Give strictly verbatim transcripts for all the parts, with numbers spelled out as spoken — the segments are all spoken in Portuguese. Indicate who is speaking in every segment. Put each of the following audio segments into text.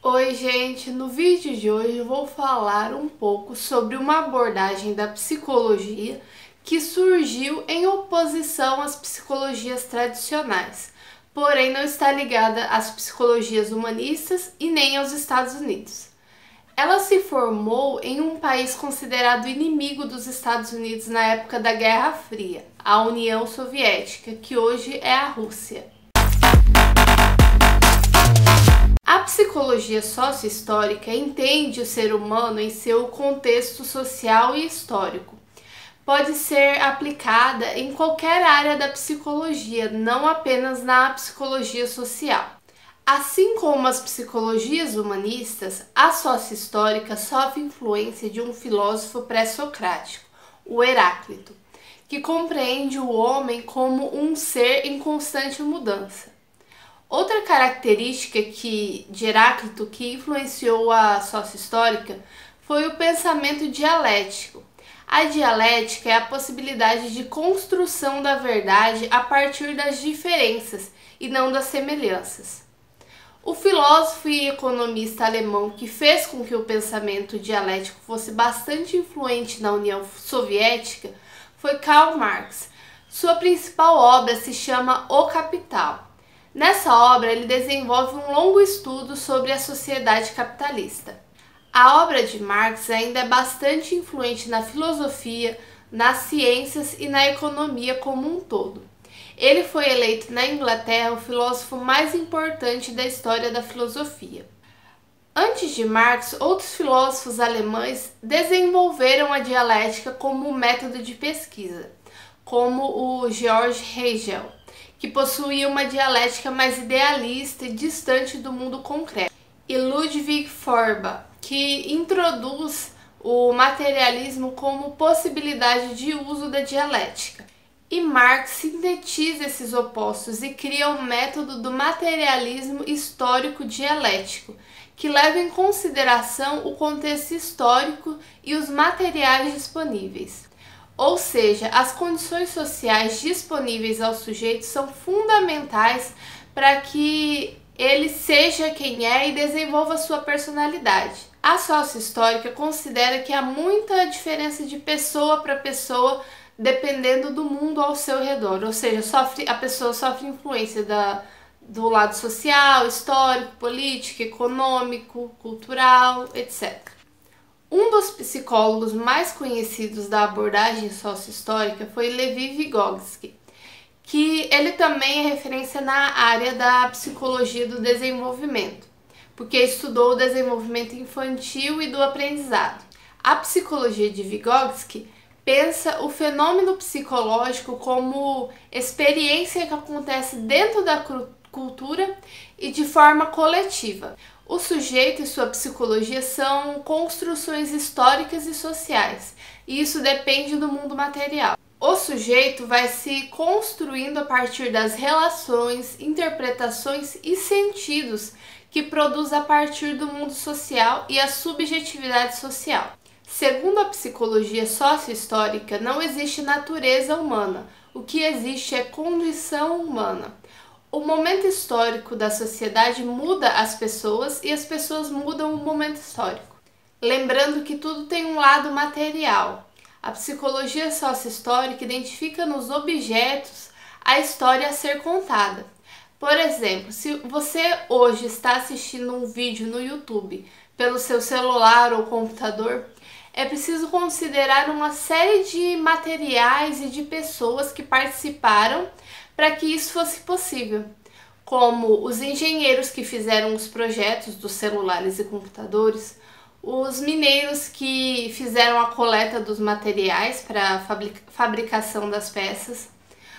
Speaker 1: Oi gente, no vídeo de hoje eu vou falar um pouco sobre uma abordagem da psicologia que surgiu em oposição às psicologias tradicionais, porém não está ligada às psicologias humanistas e nem aos Estados Unidos. Ela se formou em um país considerado inimigo dos Estados Unidos na época da Guerra Fria, a União Soviética, que hoje é a Rússia. A psicologia sócio-histórica entende o ser humano em seu contexto social e histórico. Pode ser aplicada em qualquer área da psicologia, não apenas na psicologia social. Assim como as psicologias humanistas, a sócio-histórica sofre influência de um filósofo pré-socrático, o Heráclito, que compreende o homem como um ser em constante mudança. Outra característica que, de Heráclito que influenciou a sócio-histórica foi o pensamento dialético. A dialética é a possibilidade de construção da verdade a partir das diferenças e não das semelhanças. O filósofo e economista alemão que fez com que o pensamento dialético fosse bastante influente na União Soviética foi Karl Marx. Sua principal obra se chama O Capital. Nessa obra, ele desenvolve um longo estudo sobre a sociedade capitalista. A obra de Marx ainda é bastante influente na filosofia, nas ciências e na economia como um todo. Ele foi eleito na Inglaterra o filósofo mais importante da história da filosofia. Antes de Marx, outros filósofos alemães desenvolveram a dialética como um método de pesquisa, como o Georg Hegel, que possuía uma dialética mais idealista e distante do mundo concreto, e Ludwig Feuerbach, que introduz o materialismo como possibilidade de uso da dialética. E Marx sintetiza esses opostos e cria o método do materialismo histórico dialético, que leva em consideração o contexto histórico e os materiais disponíveis. Ou seja, as condições sociais disponíveis ao sujeito são fundamentais para que ele seja quem é e desenvolva sua personalidade. A sócio-histórica considera que há muita diferença de pessoa para pessoa dependendo do mundo ao seu redor, ou seja, sofre, a pessoa sofre influência da, do lado social, histórico, político, econômico, cultural, etcétera. Um dos psicólogos mais conhecidos da abordagem sócio-histórica foi Levi Vygotsky, que ele também é referência na área da psicologia do desenvolvimento, porque estudou o desenvolvimento infantil e do aprendizado. A psicologia de Vygotsky pensa o fenômeno psicológico como experiência que acontece dentro da cultura e de forma coletiva. O sujeito e sua psicologia são construções históricas e sociais, e isso depende do mundo material. O sujeito vai se construindo a partir das relações, interpretações e sentidos que produz a partir do mundo social e a subjetividade social. Segundo a psicologia sócio-histórica, não existe natureza humana, o que existe é condição humana. O momento histórico da sociedade muda as pessoas e as pessoas mudam o momento histórico. Lembrando que tudo tem um lado material. A psicologia sócio-histórica identifica nos objetos a história a ser contada. Por exemplo, se você hoje está assistindo um vídeo no YouTube pelo seu celular ou computador, é preciso considerar uma série de materiais e de pessoas que participaram para que isso fosse possível, como os engenheiros que fizeram os projetos dos celulares e computadores, os mineiros que fizeram a coleta dos materiais para a fabricação das peças,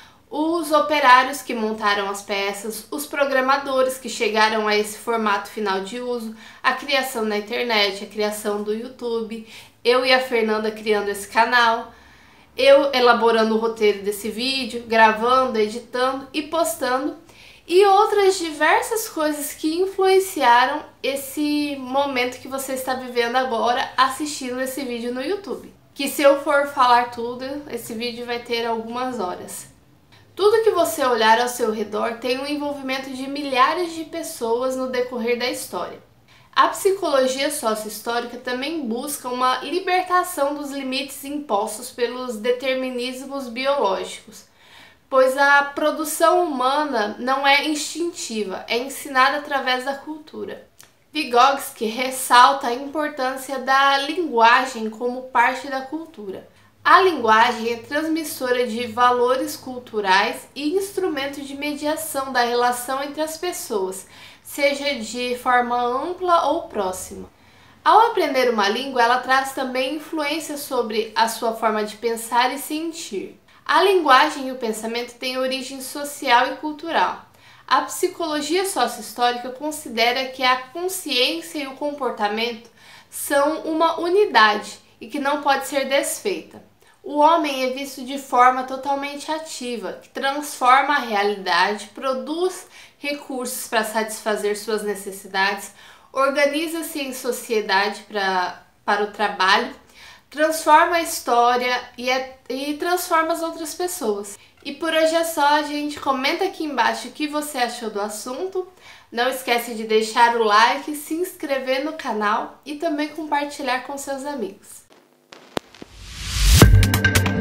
Speaker 1: os operários que montaram as peças, os programadores que chegaram a esse formato final de uso, a criação da internet, a criação do YouTube, eu e a Fernanda criando esse canal, eu elaborando o roteiro desse vídeo, gravando, editando e postando, e outras diversas coisas que influenciaram esse momento que você está vivendo agora assistindo esse vídeo no YouTube. Que se eu for falar tudo, esse vídeo vai ter algumas horas. Tudo que você olhar ao seu redor tem um envolvimento de milhares de pessoas no decorrer da história. A psicologia sócio-histórica também busca uma libertação dos limites impostos pelos determinismos biológicos, pois a produção humana não é instintiva, é ensinada através da cultura. Vygotsky ressalta a importância da linguagem como parte da cultura. A linguagem é transmissora de valores culturais e instrumento de mediação da relação entre as pessoas, seja de forma ampla ou próxima. Ao aprender uma língua, ela traz também influência sobre a sua forma de pensar e sentir. A linguagem e o pensamento têm origem social e cultural. A psicologia sócio-histórica considera que a consciência e o comportamento são uma unidade e que não pode ser desfeita. O homem é visto de forma totalmente ativa, que transforma a realidade, produz recursos para satisfazer suas necessidades, organiza-se em sociedade pra, para o trabalho, transforma a história e, é, e transforma as outras pessoas. E por hoje é só, gente. Comenta aqui embaixo o que você achou do assunto. Não esquece de deixar o like, se inscrever no canal e também compartilhar com seus amigos.